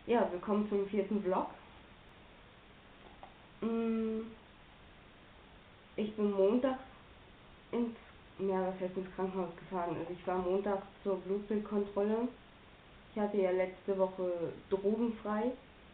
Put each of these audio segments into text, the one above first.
Ja, willkommen zum 4. Vlog. Ich bin montags was heißt ins Krankenhaus gefahren. Also ich war montags zur Blutbildkontrolle. Ich hatte ja letzte Woche drogenfrei.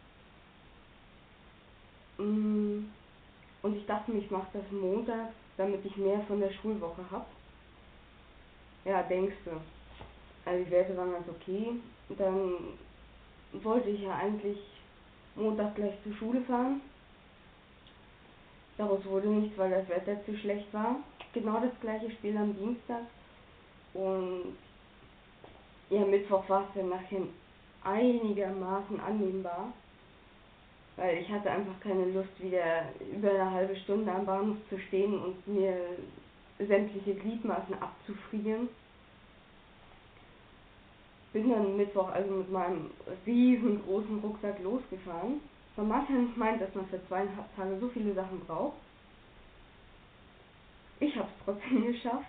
Und ich dachte mir, ich mache das montags, damit ich mehr von der Schulwoche habe. Ja, denkst du. Also die Werte waren ganz okay. Dann wollte ich ja eigentlich Montag gleich zur Schule fahren. Daraus wurde nichts, weil das Wetter zu schlecht war. Genau das gleiche Spiel am Dienstag. Und ja, Mittwoch war es dann nachher einigermaßen annehmbar. Weil ich hatte einfach keine Lust, wieder über eine halbe Stunde am Bahnhof zu stehen und mir sämtliche Gliedmaßen abzufrieren. Bin dann Mittwoch also mit meinem riesengroßen Rucksack losgefahren. Weil man ja nicht meint, dass man für 2,5 Tage so viele Sachen braucht. Ich habe es trotzdem geschafft.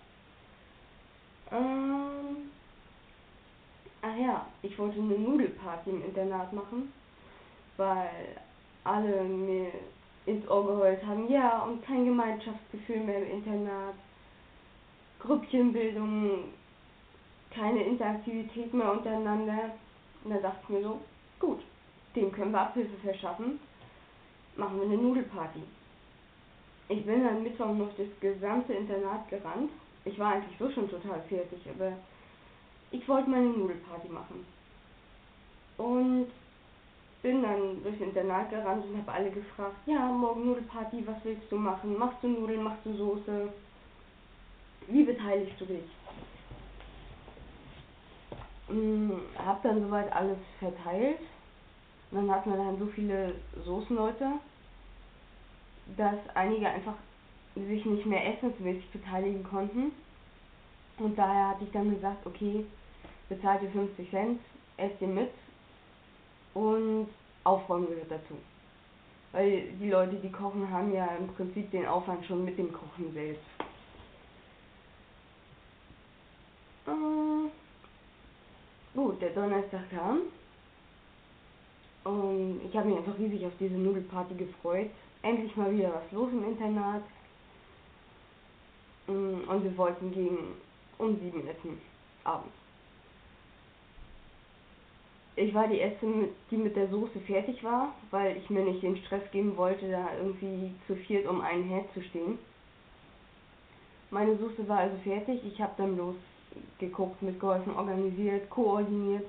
Ach ja, ich wollte eine Nudelparty im Internat machen, weil alle mir ins Ohr geheult haben, ja, und kein Gemeinschaftsgefühl mehr im Internat, Grüppchenbildung, keine Interaktivität mehr untereinander. Und da dachte ich mir so, gut, dem können wir Abhilfe verschaffen, machen wir eine Nudelparty. Ich bin dann Mittwoch noch das gesamte Internat gerannt. Ich war eigentlich so schon total fertig, aber ich wollte meine Nudelparty machen. Und bin dann durchs Internat gerannt und habe alle gefragt, ja, morgen Nudelparty, was willst du machen? Machst du Nudeln, machst du Soße? Wie beteiligst du dich? Hab dann soweit alles verteilt. Und dann hatten wir dann so viele Soßenleute, dass einige einfach sich nicht mehr essensmäßig beteiligen konnten. Und daher hatte ich dann gesagt, okay, bezahlt ihr 50 Cent, esst ihr mit und Aufräumen gehört dazu. Weil die Leute, die kochen, haben ja im Prinzip den Aufwand schon mit dem Kochen selbst. Gut, der Donnerstag kam und ich habe mich einfach riesig auf diese Nudelparty gefreut. Endlich mal wieder was los im Internat. Und wir wollten um 7 essen, abends. Ich war die erste, die mit der Soße fertig war, weil ich mir nicht den Stress geben wollte, da irgendwie zu viert um einen Herd zu stehen. Meine Soße war also fertig, ich habe dann bloß geguckt, mitgeholfen, organisiert, koordiniert.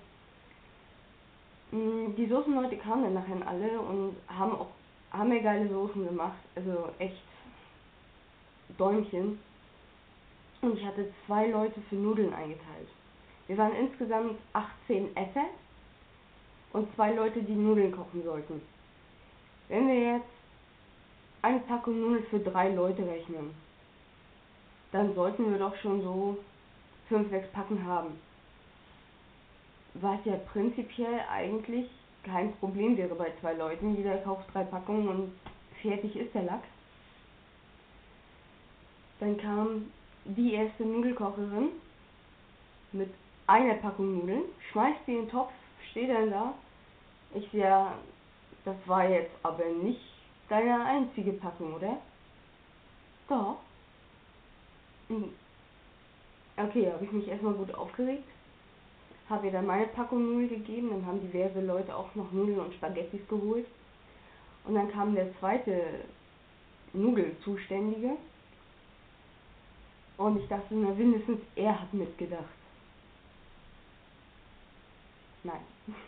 Die Soßenleute kamen dann nachher alle und haben mir geile Soßen gemacht, also echt Däumchen. Und ich hatte 2 Leute für Nudeln eingeteilt. Wir waren insgesamt 18 Esser und 2 Leute, die Nudeln kochen sollten. Wenn wir jetzt eine Packung Nudeln für 3 Leute rechnen, dann sollten wir doch schon so 5, 6 Packen haben. Was ja prinzipiell eigentlich kein Problem wäre bei 2 Leuten. Jeder kauft 3 Packungen und fertig ist der Lachs. Dann kam die erste Nudelkocherin mit einer Packung Nudeln, schmeißt die in den Topf, steht dann da. Ich sehe, ja, das war jetzt aber nicht deine einzige Packung, oder? Doch. Okay, habe ich mich erstmal gut aufgeregt. Habe ihr dann meine Packung Nudeln gegeben, dann haben diverse Leute auch noch Nudeln und Spaghettis geholt. Und dann kam der zweite Nudelzuständige. Und ich dachte, na mindestens er hat mitgedacht. Nein.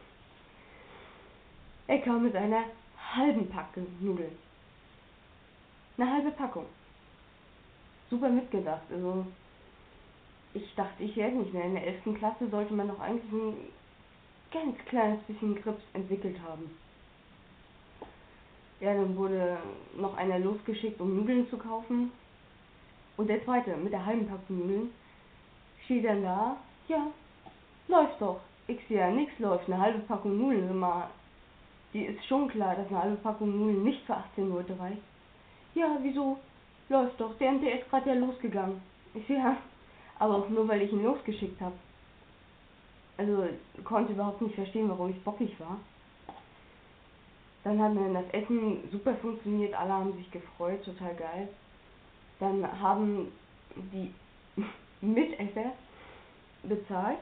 Er kam mit einer halben Packung Nudeln. Eine halbe Packung. Super mitgedacht. Also ich dachte, ich werde nicht mehr. In der 11. Klasse sollte man doch eigentlich ein ganz kleines bisschen Grips entwickelt haben. Ja, dann wurde noch einer losgeschickt, um Nudeln zu kaufen. Und der zweite, mit der halben Packung Nudeln, steht dann da, ja, läuft doch. Ich sehe ja, nix läuft. Eine halbe Packung Nudeln, immer. Die ist schon klar, dass eine halbe Packung Nudeln nicht für 18 Leute reicht. Ja, wieso? Läuft doch. Der ist gerade ja losgegangen. Ich sehe ja, aber auch nur, weil ich ihn losgeschickt habe. Also, konnte überhaupt nicht verstehen, warum ich bockig war. Dann hat mir das Essen super funktioniert, alle haben sich gefreut, total geil. Dann haben die Mitesser bezahlt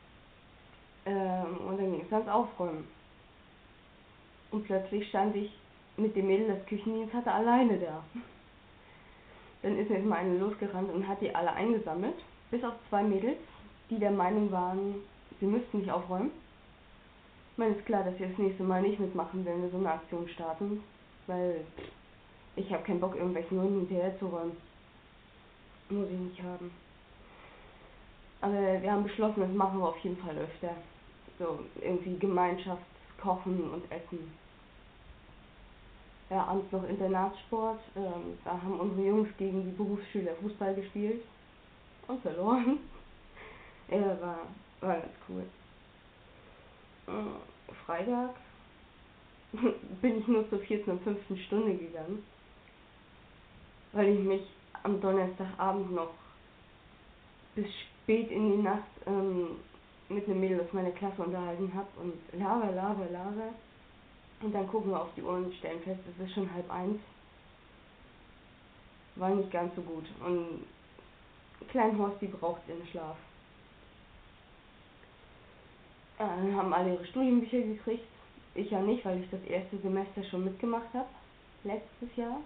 und dann ging es ans Aufräumen. Und plötzlich stand ich mit dem Mädel, das Küchendienst hatte, alleine da. Dann ist mir eine losgerannt und hat die alle eingesammelt, bis auf 2 Mädels, die der Meinung waren, sie müssten nicht aufräumen. Ich meine, ist klar, dass wir das nächste Mal nicht mitmachen, wenn wir so eine Aktion starten, weil ich habe keinen Bock, irgendwelchen Hunden hinterher zu räumen. Muss ich nicht haben. Aber wir haben beschlossen, das machen wir auf jeden Fall öfter. So irgendwie Gemeinschaftskochen und Essen. Ja, abends noch Internatssport. Da haben unsere Jungs gegen die Berufsschüler Fußball gespielt und verloren. Ja, war ganz cool. Freitag bin ich nur zur 14. und 15. Stunde gegangen, weil ich mich am Donnerstagabend noch bis spät in die Nacht mit einem Mädel aus meiner Klasse unterhalten habe und laber. Und dann gucken wir auf die Uhr und stellen fest, es ist schon 12:30. War nicht ganz so gut. Und Klein Horsti braucht ihren Schlaf. Dann haben alle ihre Studienbücher gekriegt. Ich ja nicht, weil ich das erste Semester schon mitgemacht habe. Letztes Jahr.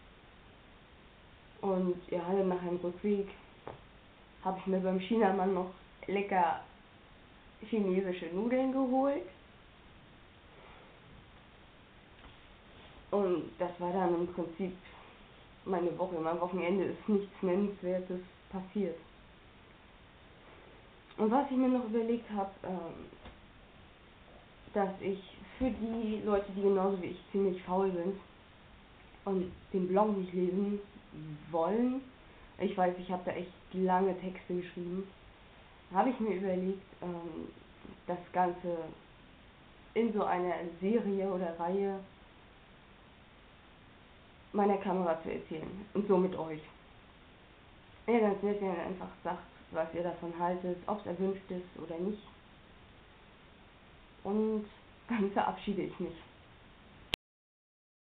Und ja, dann nach einem Rückweg habe ich mir beim Chinamann noch lecker chinesische Nudeln geholt. Und das war dann im Prinzip meine Woche. Am Wochenende ist nichts Nennenswertes passiert. Und was ich mir noch überlegt habe, dass ich für die Leute, die genauso wie ich ziemlich faul sind und den Blog nicht lesen wollen, ich weiß, ich habe da echt lange Texte geschrieben, habe ich mir überlegt, das Ganze in so einer Serie oder Reihe meiner Kamera zu erzählen und so mit euch. Ja, ganz nett, wenn ihr einfach sagt, was ihr davon haltet, ob es erwünscht ist oder nicht. Und dann verabschiede ich mich.